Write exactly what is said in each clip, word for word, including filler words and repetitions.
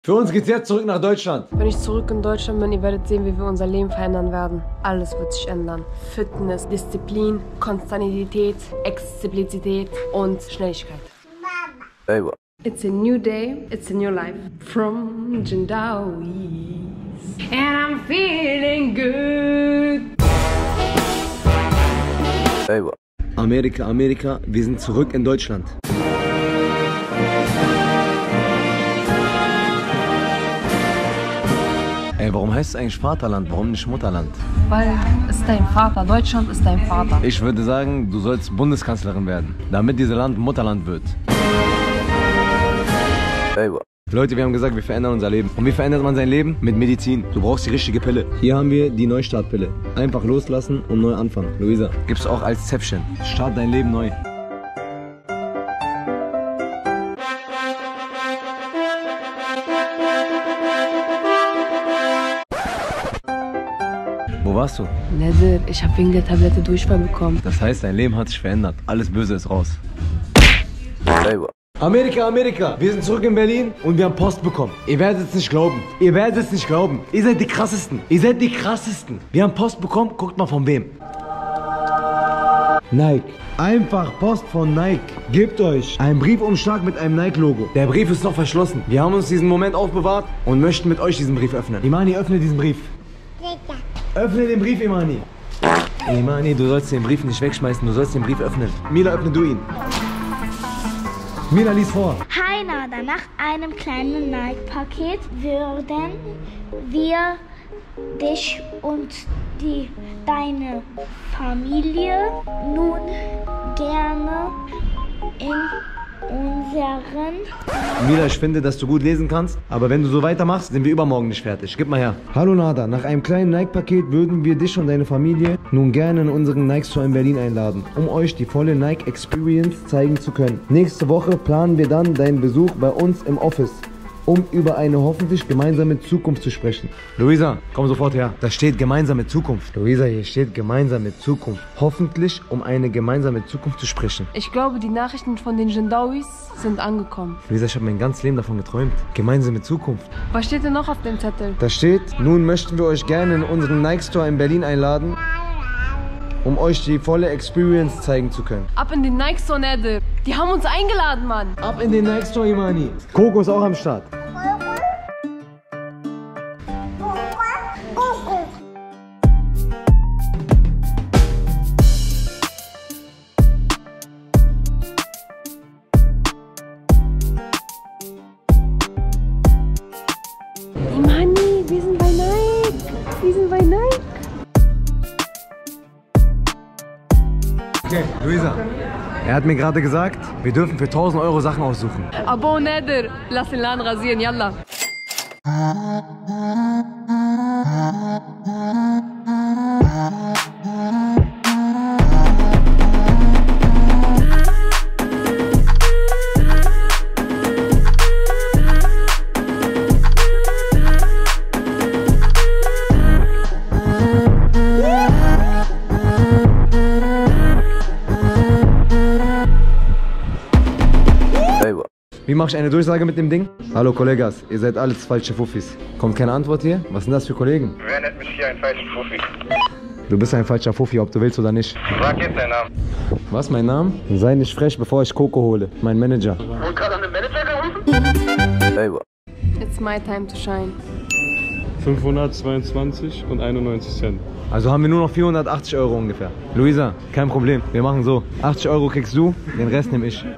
Für uns geht's jetzt zurück nach Deutschland. Wenn ich zurück in Deutschland bin, ihr werdet sehen, wie wir unser Leben verändern werden. Alles wird sich ändern. Fitness, Disziplin, Konstantinität, Explizität und Schnelligkeit. Mama. It's a new day, it's a new life. From Jindawis. And I'm feeling good. Amerika, Amerika, wir sind zurück in Deutschland. Ey, warum heißt es eigentlich Vaterland? Warum nicht Mutterland? Weil es ist dein Vater. Deutschland ist dein Vater. Ich würde sagen, du sollst Bundeskanzlerin werden, damit dieses Land Mutterland wird. Leute, wir haben gesagt, wir verändern unser Leben. Und wie verändert man sein Leben? Mit Medizin. Du brauchst die richtige Pille. Hier haben wir die Neustartpille. Einfach loslassen und neu anfangen. Luisa, gibt's auch als Zäpfchen. Start dein Leben neu. Wo warst du? Nedir, ich habe wegen der Tablette Durchfall bekommen. Das heißt, dein Leben hat sich verändert. Alles Böse ist raus. Amerika, Amerika, wir sind zurück in Berlin und wir haben Post bekommen. Ihr werdet es nicht glauben. Ihr werdet es nicht glauben. Ihr seid die krassesten. Ihr seid die krassesten. Wir haben Post bekommen. Guckt mal von wem. Nike. Einfach Post von Nike. Gebt euch einen Briefumschlag mit einem Nike-Logo. Der Brief ist noch verschlossen. Wir haben uns diesen Moment aufbewahrt und möchten mit euch diesen Brief öffnen. Imani, öffne diesen Brief. Öffne den Brief, Imani. Imani, du sollst den Brief nicht wegschmeißen, du sollst den Brief öffnen. Mila, öffne du ihn. Mila, lies vor. Hi Nada, nach einem kleinen Nike-Paket würden wir dich und die, deine Familie nun gerne in unseren... Mila, ich finde, dass du gut lesen kannst, aber wenn du so weitermachst, sind wir übermorgen nicht fertig. Gib mal her. Hallo Nada, nach einem kleinen Nike-Paket würden wir dich und deine Familie nun gerne in unseren Nike Store in Berlin einladen, um euch die volle Nike Experience zeigen zu können. Nächste Woche planen wir dann deinen Besuch bei uns im Office, um über eine hoffentlich gemeinsame Zukunft zu sprechen. Luisa, komm sofort her. Da steht gemeinsame Zukunft. Luisa, hier steht gemeinsame Zukunft. Hoffentlich, um eine gemeinsame Zukunft zu sprechen. Ich glaube, die Nachrichten von den Jindawis sind angekommen. Luisa, ich habe mein ganzes Leben davon geträumt. Gemeinsame Zukunft. Was steht denn noch auf dem Zettel? Da steht, nun möchten wir euch gerne in unseren Nike Store in Berlin einladen, um euch die volle Experience zeigen zu können. Ab in den Nike Store, Nedir. Die haben uns eingeladen, Mann. Ab in den Nike Store, Imani. Coco ist auch am Start. Imani, wir sind bei Nike. Wir sind bei Nike. Okay, Luisa. Er hat mir gerade gesagt, wir dürfen für tausend Euro Sachen aussuchen. Abo Nedir, lass den Laden rasieren, yalla. Wie mache ich eine Durchsage mit dem Ding? Hallo Kollegas, ihr seid alles falsche Fuffis. Kommt keine Antwort hier? Was sind das für Kollegen? Wer nennt mich hier einen falschen Fuffi? Du bist ein falscher Fuffi, ob du willst oder nicht. Sag jetzt deinen Namen. Was, mein Name? Sei nicht frech, bevor ich Coco hole. Mein Manager. Und gerade an den Manager gerufen? It's my time to shine. fünfhundertzweiundzwanzig und einundneunzig Cent. Also haben wir nur noch vierhundertachtzig Euro ungefähr. Luisa, kein Problem. Wir machen so. achtzig Euro kriegst du, den Rest nehme ich.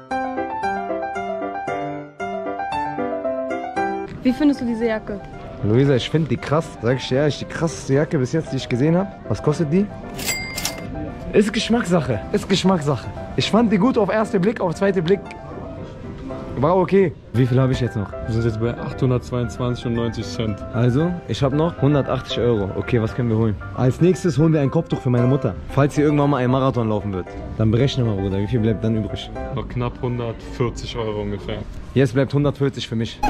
Wie findest du diese Jacke? Luisa, ich finde die krass. Sag ich dir ehrlich, die krasseste Jacke bis jetzt, die ich gesehen habe. Was kostet die? Ist Geschmackssache. Ist Geschmackssache. Ich fand die gut auf ersten Blick, auf zweiten Blick. War okay. Wie viel habe ich jetzt noch? Wir sind jetzt bei achthundertzweiundzwanzig und neunzig Cent. Also, ich habe noch hundertachtzig Euro. Okay, was können wir holen? Als nächstes holen wir ein Kopftuch für meine Mutter. Falls sie irgendwann mal einen Marathon laufen wird. Dann berechne mal, Bruder. Wie viel bleibt dann übrig? Noch knapp hundertvierzig Euro ungefähr. Jetzt bleibt hundertvierzig für mich.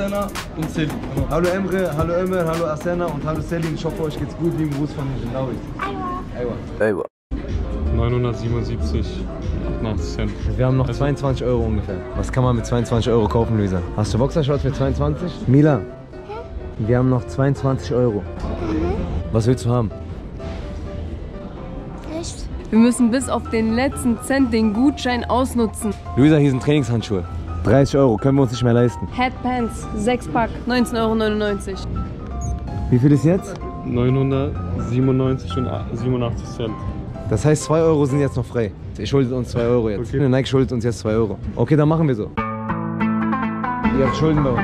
Asena und Selim. Genau. Hallo Emre, hallo Ömer, hallo Asena und hallo Selim. Ich hoffe, euch geht's gut. Lieben Gruß von den Gendawi. Aywa. neunhundertsiebenundsiebzig, achtundachtzig Cent. Wir haben noch zweiundzwanzig Euro ungefähr. Was kann man mit zweiundzwanzig Euro kaufen, Luisa? Hast du Boxershorts für zweiundzwanzig? Mila, wir haben noch zweiundzwanzig Euro. Was willst du haben? Nichts. Wir müssen bis auf den letzten Cent den Gutschein ausnutzen. Luisa, hier sind Trainingshandschuhe. dreißig Euro, können wir uns nicht mehr leisten. Headpants, sechs Pack, neunzehn Euro neunundneunzig. Wie viel ist jetzt? neunhundertsiebenundneunzig und siebenundachtzig Cent. Das heißt, zwei Euro sind jetzt noch frei. Ihr schuldet uns zwei Euro jetzt. Okay. Nike schuldet uns jetzt zwei Euro. Okay, dann machen wir so. Ihr habt Schulden bei uns.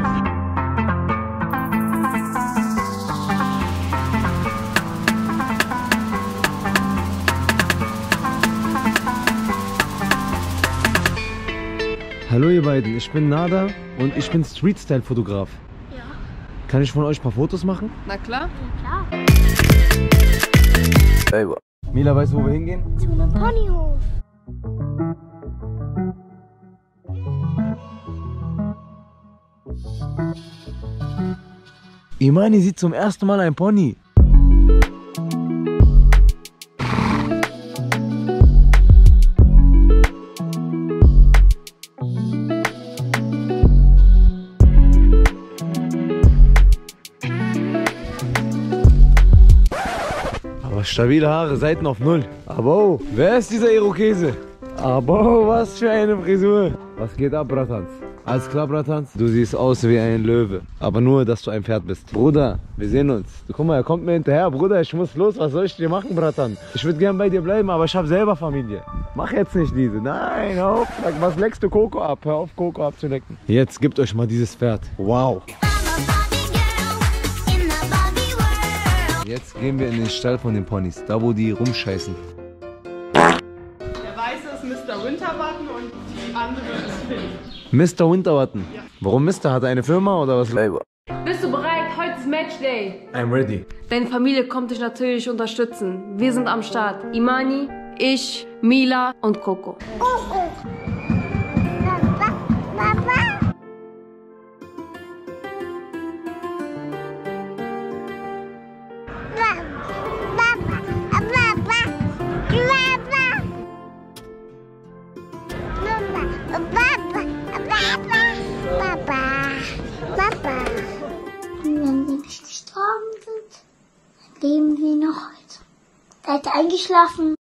Hallo ihr beiden, ich bin Nada und ich bin Street-Style-Fotograf. Ja. Kann ich von euch ein paar Fotos machen? Na klar. Klar. Mila, weißt du, wo wir hingehen? Zu einem Ponyhof. Imani sieht zum ersten Mal ein Pony. Aber stabile Haare, Seiten auf Null. Abo, wer ist dieser Irokese? Abo, was für eine Frisur. Was geht ab, Bratans? Alles klar, Bratans? Du siehst aus wie ein Löwe. Aber nur, dass du ein Pferd bist. Bruder, wir sehen uns. Du, guck mal, er kommt mir hinterher. Bruder, ich muss los. Was soll ich dir machen, Bratan? Ich würde gern bei dir bleiben, aber ich habe selber Familie. Mach jetzt nicht diese. Nein, hör auf. Was leckst du Coco ab? Hör auf, Coco abzulecken. Jetzt gebt euch mal dieses Pferd. Wow. Jetzt gehen wir in den Stall von den Ponys. Da, wo die rumscheißen. Der weiße ist Mister Winterbutton und die andere ist Finn. Mister Winterbutton. Ja. Warum Mister? Hat er eine Firma oder was? Bist du bereit? Heute ist Matchday. I'm ready. Deine Familie kommt dich natürlich unterstützen. Wir sind am Start. Imani, ich, Mila und Coco. Wenn wir nicht gestorben sind, leben wir noch heute. Er hat eingeschlafen.